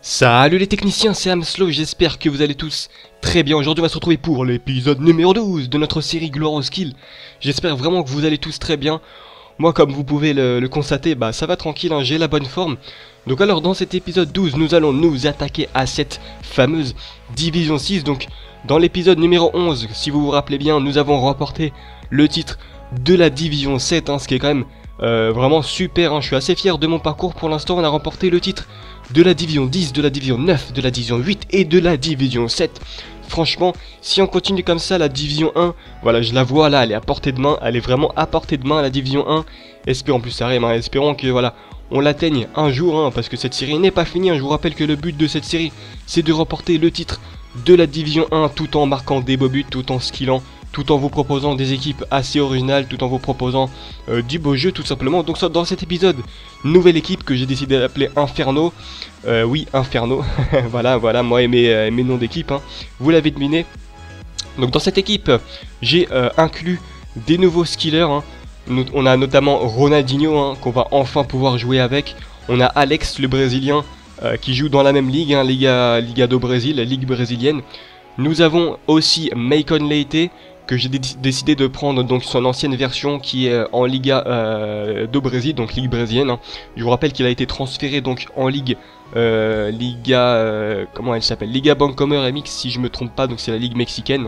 Salut les techniciens, c'est Amslo, j'espère que vous allez tous très bien. Aujourd'hui on va se retrouver pour l'épisode numéro 12 de notre série Glorious Kill. J'espère vraiment que vous allez tous très bien. Moi, comme vous pouvez le constater, ça va tranquille, hein, j'ai la bonne forme. Donc alors dans cet épisode 12, nous allons nous attaquer à cette fameuse Division 6. Donc dans l'épisode numéro 11, si vous vous rappelez bien, nous avons remporté le titre de la Division 7, hein, ce qui est quand même vraiment super, hein. Je suis assez fier de mon parcours. Pour l'instant on a remporté le titre de la Division 10, de la Division 9, de la Division 8 et de la Division 7. Franchement, si on continue comme ça, la Division 1, voilà, je la vois là, elle est à portée de main, elle est vraiment à portée de main, la Division 1. Espérons, en plus ça rime, hein, espérons que voilà, on l'atteigne un jour, hein, parce que cette série n'est pas finie, hein. Je vous rappelle que le but de cette série, c'est de remporter le titre de la Division 1 tout en marquant des beaux buts, tout en skillant, tout en vous proposant des équipes assez originales, tout en vous proposant du beau jeu tout simplement. Donc dans cet épisode, nouvelle équipe que j'ai décidé d'appeler Inferno. Oui, Inferno, voilà, moi et mes noms d'équipe, hein. Vous l'avez deviné. Donc dans cette équipe, j'ai inclus des nouveaux skillers, hein. On a notamment Ronaldinho, hein, qu'on va enfin pouvoir jouer avec. On a Alex, le Brésilien, qui joue dans la même ligue, hein, Liga do Brésil, ligue brésilienne. Nous avons aussi Macon Leite, que j'ai décidé de prendre donc son ancienne version qui est en Liga do Brésil, donc ligue brésilienne, hein. Je vous rappelle qu'il a été transféré donc en ligue comment elle s'appelle, Liga Bancomer MX si je me trompe pas, donc c'est la ligue mexicaine.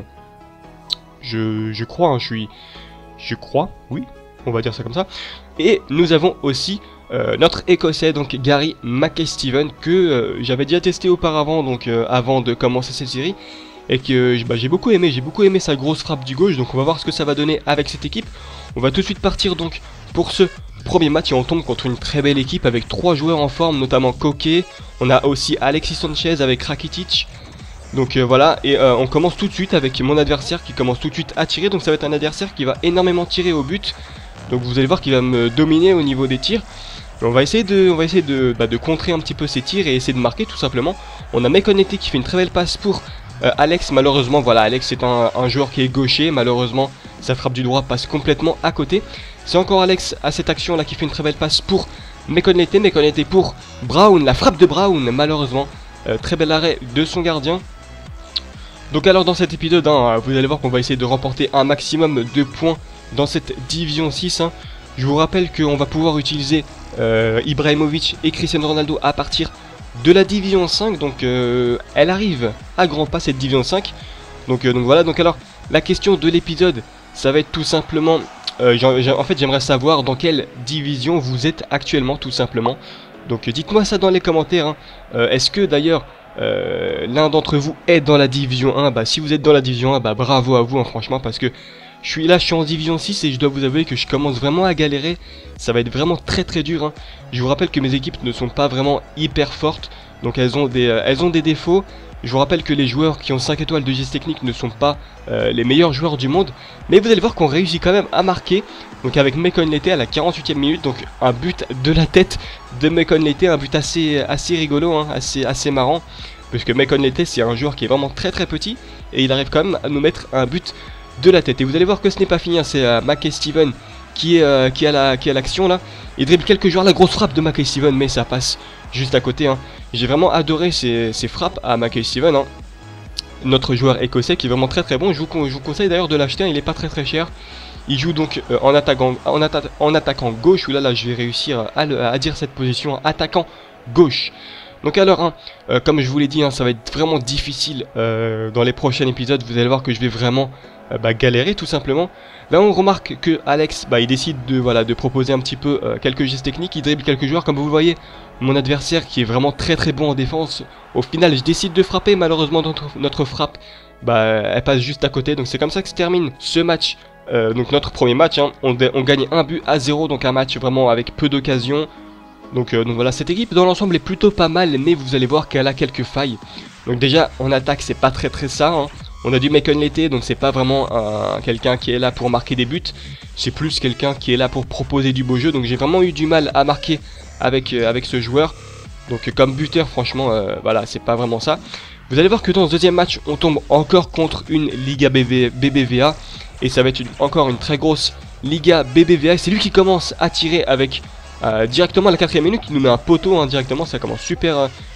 Je crois, hein, je crois, oui, on va dire ça comme ça. Et nous avons aussi notre écossais, donc Gary McEsteven, que j'avais déjà testé auparavant, donc avant de commencer cette série. Et que j'ai beaucoup aimé sa grosse frappe du gauche. Donc on va voir ce que ça va donner avec cette équipe. On va tout de suite partir donc pour ce premier match et on tombe contre une très belle équipe avec 3 joueurs en forme, notamment Koke. On a aussi Alexis Sanchez avec Rakitic. Donc voilà, et on commence tout de suite avec mon adversaire qui commence tout de suite à tirer. Donc ça va être un adversaire qui va énormément tirer au but. Donc vous allez voir qu'il va me dominer au niveau des tirs. On va essayer de contrer un petit peu ses tirs et essayer de marquer tout simplement. On a Mekonete qui fait une très belle passe pour Alex. Malheureusement, voilà, Alex c'est un joueur qui est gaucher. Malheureusement, sa frappe du droit passe complètement à côté. C'est encore Alex à cette action là qui fait une très belle passe pour Mekonete. Mekonete pour Brown, la frappe de Brown. Malheureusement, très bel arrêt de son gardien. Donc alors dans cet épisode, hein, vous allez voir qu'on va essayer de remporter un maximum de points dans cette Division 6, hein. Je vous rappelle qu'on va pouvoir utiliser Ibrahimovic et Cristiano Ronaldo à partir de la Division 5, donc elle arrive à grands pas cette Division 5. Donc voilà, donc alors la question de l'épisode, ça va être tout simplement, en fait j'aimerais savoir dans quelle division vous êtes actuellement tout simplement. Donc dites-moi ça dans les commentaires, hein. Est-ce que d'ailleurs l'un d'entre vous est dans la Division 1? Si vous êtes dans la Division 1, bravo à vous, hein, franchement, parce que je suis en Division 6 et je dois vous avouer que je commence vraiment à galérer. Ça va être vraiment très dur, hein. Je vous rappelle que mes équipes ne sont pas vraiment hyper fortes. Donc elles ont des défauts. Je vous rappelle que les joueurs qui ont 5 étoiles de geste technique ne sont pas les meilleurs joueurs du monde. Mais vous allez voir qu'on réussit quand même à marquer. Donc avec Macon Leite à la 48e minute. Donc un but de la tête de Macon Leite. Un but assez rigolo, hein, assez marrant. Puisque Macon Leite c'est un joueur qui est vraiment très petit. Et il arrive quand même à nous mettre un but de la tête. Et vous allez voir que ce n'est pas fini, hein. C'est McEsteven qui est à l'action là. Il dribble quelques joueurs, la grosse frappe de McEsteven, mais ça passe juste à côté, hein. J'ai vraiment adoré ces frappes à McEsteven, hein. Notre joueur écossais qui est vraiment très bon. Je vous conseille d'ailleurs de l'acheter, hein. Il est pas très cher. Il joue donc en attaquant gauche, où là je vais réussir à dire cette position, hein, attaquant gauche. Donc alors, hein, comme je vous l'ai dit, hein, ça va être vraiment difficile dans les prochains épisodes. Vous allez voir que je vais vraiment galérer tout simplement. Là on remarque que Alex il décide de proposer un petit peu quelques gestes techniques. Il dribble quelques joueurs comme vous le voyez. Mon adversaire qui est vraiment très bon en défense. Au final je décide de frapper. Malheureusement notre frappe elle passe juste à côté. Donc c'est comme ça que se termine ce match. Donc notre premier match, hein. On gagne 1-0. Donc un match vraiment avec peu d'occasions. Donc voilà, cette équipe dans l'ensemble est plutôt pas mal, mais vous allez voir qu'elle a quelques failles. Donc déjà en attaque c'est pas très ça, hein. On a du Macon Leite, donc c'est pas vraiment quelqu'un qui est là pour marquer des buts. C'est plus quelqu'un qui est là pour proposer du beau jeu. Donc j'ai vraiment eu du mal à marquer avec ce joueur. Donc comme buteur franchement voilà, c'est pas vraiment ça. Vous allez voir que dans ce deuxième match on tombe encore contre une Liga BBVA. Et ça va être encore une très grosse Liga BBVA. C'est lui qui commence à tirer avec directement à la 4ème minute. Il nous met un poteau, hein, directement, ça commence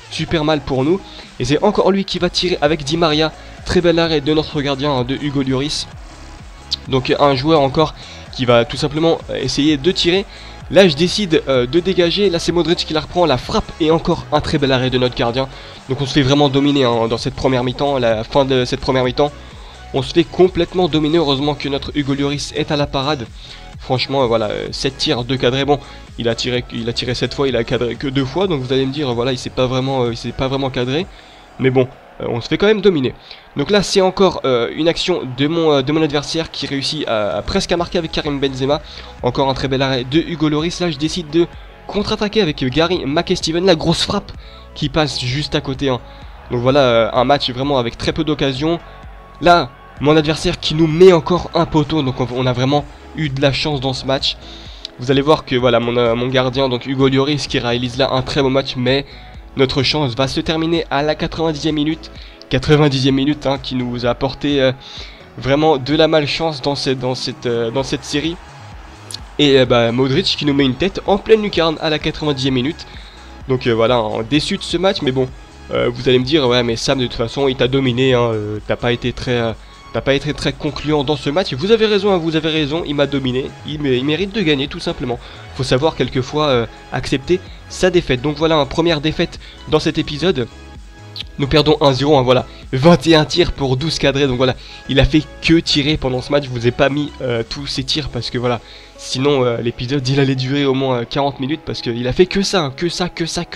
super mal pour nous. Et c'est encore lui qui va tirer avec Di Maria. Très bel arrêt de notre gardien, hein, de Hugo Lloris. Donc un joueur encore qui va tout simplement essayer de tirer. Là je décide de dégager, là c'est Modric qui la reprend, la frappe et encore un très bel arrêt de notre gardien. Donc on se fait vraiment dominer hein, dans cette première mi-temps, la fin de cette première mi-temps. On se fait complètement dominer, heureusement que notre Hugo Lloris est à la parade. Franchement voilà, 7 tirs, 2 cadrés, bon il a tiré 7 fois, il a cadré que 2 fois. Donc vous allez me dire voilà il s'est pas vraiment cadré. Mais bon, on se fait quand même dominer. Donc là c'est encore une action de mon adversaire qui réussit presque à marquer avec Karim Benzema. Encore un très bel arrêt de Hugo Lloris. Là je décide de contre-attaquer avec Gary McEstiven. La grosse frappe qui passe juste à côté hein. Donc voilà un match vraiment avec très peu d'occasions. Là mon adversaire qui nous met encore un poteau. Donc on a vraiment eu de la chance dans ce match. Vous allez voir que voilà mon gardien donc Hugo Lloris qui réalise là un très beau match. Mais notre chance va se terminer à la 90e minute. 90e minute hein, qui nous a apporté vraiment de la malchance dans cette série. Et Modric qui nous met une tête en pleine lucarne à la 90e minute. Donc voilà, déçu de ce match. Mais bon, vous allez me dire, ouais mais Sam de toute façon il t'a dominé, hein, t'as pas été très concluant dans ce match. Vous avez raison, hein, vous avez raison, il m'a dominé. Il mérite de gagner tout simplement. Faut savoir quelquefois accepter sa défaite. Donc voilà, première défaite dans cet épisode. Nous perdons 1-0, hein, voilà, 21 tirs pour 12 cadrés, donc voilà, il a fait que tirer pendant ce match. Je vous ai pas mis tous ses tirs parce que voilà, sinon l'épisode il allait durer au moins 40 minutes parce qu'il a fait que ça, hein, que ça.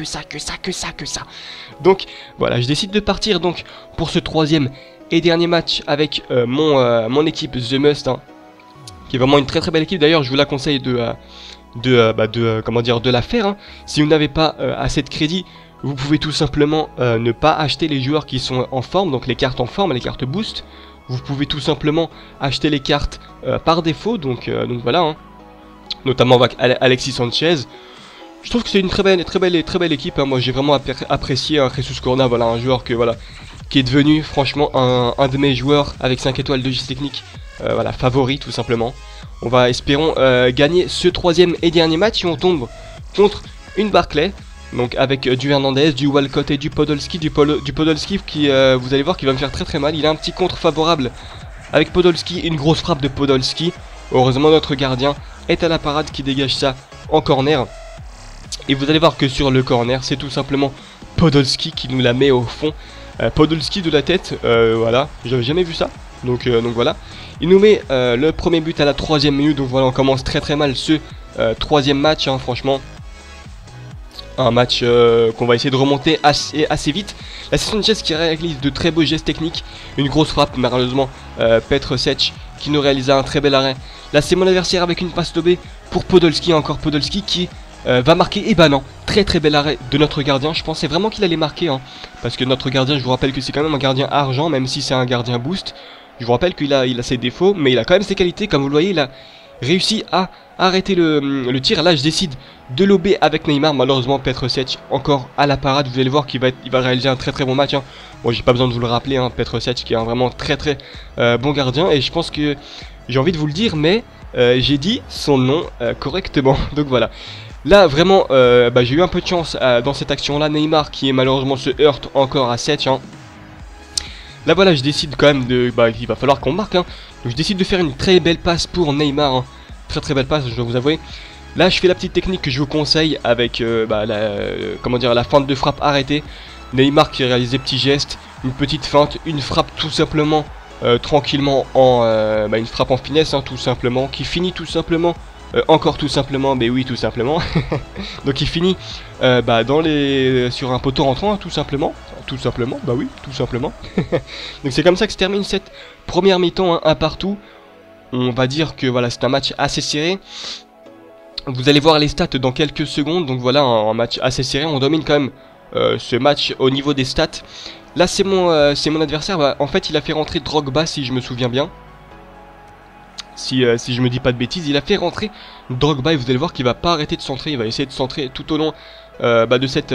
Donc voilà, je décide de partir donc pour ce troisième et dernier match avec mon équipe The Must, hein, qui est vraiment une très belle équipe. D'ailleurs, je vous la conseille de la faire, hein. Si vous n'avez pas assez de crédit, vous pouvez tout simplement ne pas acheter les joueurs qui sont en forme, donc les cartes en forme, les cartes boost. Vous pouvez tout simplement acheter les cartes par défaut, donc voilà, hein. Notamment avec Alexis Sanchez. Je trouve que c'est une très belle équipe, hein. Moi j'ai vraiment apprécié Jesus Corona, voilà, un joueur qui est devenu franchement un de mes joueurs avec 5 étoiles de Gis Technique, voilà, favori tout simplement. On va espérons gagner ce troisième et dernier match et on tombe contre une Barclay. Donc avec du Hernandez, du Walcott et du Podolski, du Podolski qui vous allez voir qu'il va me faire très mal. Il a un petit contre favorable avec Podolski, une grosse frappe de Podolski. Heureusement notre gardien est à la parade qui dégage ça en corner. Et vous allez voir que sur le corner c'est tout simplement Podolski qui nous la met au fond. Podolski de la tête, voilà, j'avais jamais vu ça. Donc voilà, il nous met le premier but à la 3e minute. Donc voilà, on commence très mal ce troisième match, hein, franchement. Un match qu'on va essayer de remonter assez vite. La Sanchez qui réalise de très beaux gestes techniques. Une grosse frappe, malheureusement Petr Cech qui nous réalisa un très bel arrêt. Là c'est mon adversaire avec une passe lobée pour Podolski. Encore Podolski qui va marquer. Et bah non, très bel arrêt de notre gardien. Je pensais vraiment qu'il allait marquer, hein, parce que notre gardien, je vous rappelle que c'est quand même un gardien argent, même si c'est un gardien boost. Je vous rappelle qu'il a ses défauts, mais il a quand même ses qualités. Comme vous le voyez, il a réussi à arrêter le tir. Là je décide de lober avec Neymar. Malheureusement Petr Cech encore à la parade. Vous allez voir qu'il va réaliser un très bon match, hein. Bon, j'ai pas besoin de vous le rappeler, hein, Petr Cech qui est un vraiment très bon gardien. Et je pense que j'ai envie de vous le dire, mais j'ai dit son nom correctement. Donc voilà. Là vraiment j'ai eu un peu de chance dans cette action là. Neymar qui malheureusement se heurte encore à Cech, hein. Là voilà, je décide quand même il va falloir qu'on marque, hein. Donc je décide de faire une très belle passe pour Neymar, hein. Très belle passe, je dois vous avouer. Là je fais la petite technique que je vous conseille avec la feinte de frappe arrêtée. Neymar qui réalise des petits gestes, une petite feinte, une frappe tout simplement tranquillement une frappe en finesse, hein, tout simplement, qui finit tout simplement encore tout simplement, mais oui tout simplement. Donc il finit sur un poteau rentrant, hein, tout simplement, bah oui, tout simplement. Donc c'est comme ça que se termine cette première mi-temps, hein, un partout. On va dire que voilà, c'est un match assez serré. Vous allez voir les stats dans quelques secondes. Donc voilà, un match assez serré. On domine quand même ce match au niveau des stats. Là c'est mon adversaire, en fait il a fait rentrer Drogba si je me souviens bien. Si je me dis pas de bêtises, il a fait rentrer Drogba et vous allez voir qu'il va pas arrêter de centrer. Il va essayer de centrer tout au long de cette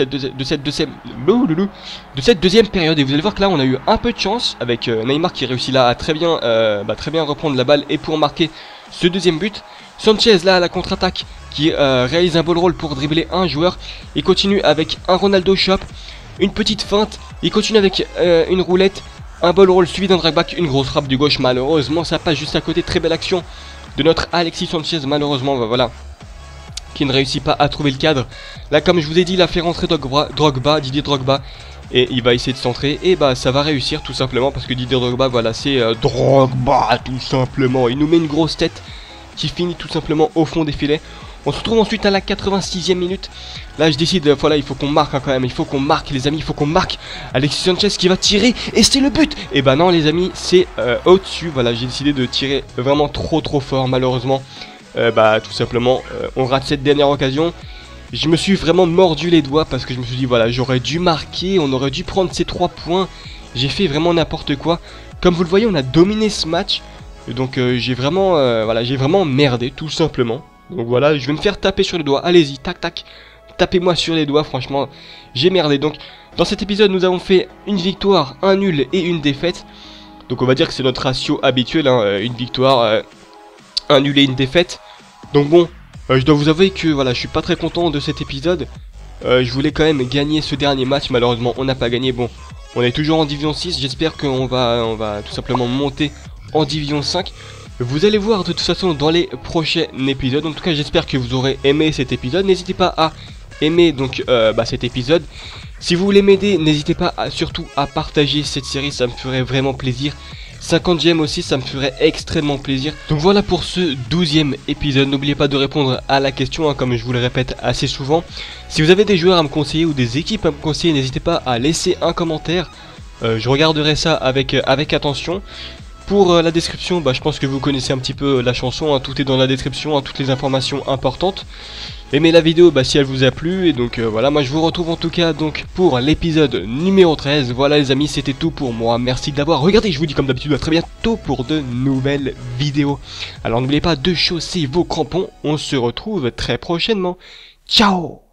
deuxième période. Et vous allez voir que là on a eu un peu de chance avec Neymar qui réussit là à très bien reprendre la balle et pour marquer ce deuxième but. Sanchez là à la contre-attaque qui réalise un ball roll pour dribbler un joueur et continue avec un Ronaldo Shop. une petite feinte, il continue avec une roulette, un ball roll suivi d'un drag back, une grosse frappe du gauche, malheureusement ça passe juste à côté, très belle action de notre Alexis Sanchez, malheureusement, voilà, qui ne réussit pas à trouver le cadre. Là, comme je vous ai dit, il a fait rentrer Didier Drogba, et il va essayer de centrer, et bah ça va réussir tout simplement, parce que Didier Drogba, voilà, c'est Drogba tout simplement, il nous met une grosse tête, qui finit tout simplement au fond des filets. On se retrouve ensuite à la 86e minute. Là je décide, voilà, il faut qu'on marque quand même, il faut qu'on marque les amis, il faut qu'on marque. Alexis Sanchez qui va tirer, et c'est le but. Et bah non les amis, c'est au-dessus, voilà, j'ai décidé de tirer vraiment trop fort, malheureusement. Bah tout simplement, on rate cette dernière occasion. Je me suis vraiment mordu les doigts parce que je me suis dit, voilà, j'aurais dû marquer, on aurait dû prendre ces 3 points. J'ai fait vraiment n'importe quoi. Comme vous le voyez, on a dominé ce match. Donc j'ai vraiment, voilà, j'ai vraiment merdé, tout simplement. Donc voilà, je vais me faire taper sur les doigts. Allez-y, tac tac, tapez-moi sur les doigts, franchement, j'ai merdé. Donc dans cet épisode, nous avons fait une victoire, un nul et une défaite. Donc on va dire que c'est notre ratio habituel, hein, une victoire, un nul et une défaite. Donc bon, je dois vous avouer que voilà, je suis pas très content de cet épisode. Je voulais quand même gagner ce dernier match, malheureusement on n'a pas gagné. Bon, on est toujours en division 6, j'espère qu'on va tout simplement monter en division 5. Vous allez voir de toute façon dans les prochains épisodes. En tout cas j'espère que vous aurez aimé cet épisode. N'hésitez pas à aimer donc cet épisode. Si vous voulez m'aider, n'hésitez pas surtout à partager cette série, ça me ferait vraiment plaisir. 50 j'aime aussi, ça me ferait extrêmement plaisir. Donc voilà pour ce 12e épisode. N'oubliez pas de répondre à la question, hein, comme je vous le répète assez souvent. Si vous avez des joueurs à me conseiller ou des équipes à me conseiller, n'hésitez pas à laisser un commentaire. Je regarderai ça avec attention. Pour la description, je pense que vous connaissez un petit peu la chanson, hein, tout est dans la description, hein, toutes les informations importantes. Aimez la vidéo si elle vous a plu, et donc voilà, moi je vous retrouve en tout cas donc pour l'épisode numéro 13. Voilà les amis, c'était tout pour moi, merci d'avoir regardé, je vous dis comme d'habitude à très bientôt pour de nouvelles vidéos. Alors n'oubliez pas de chausser vos crampons, on se retrouve très prochainement, ciao.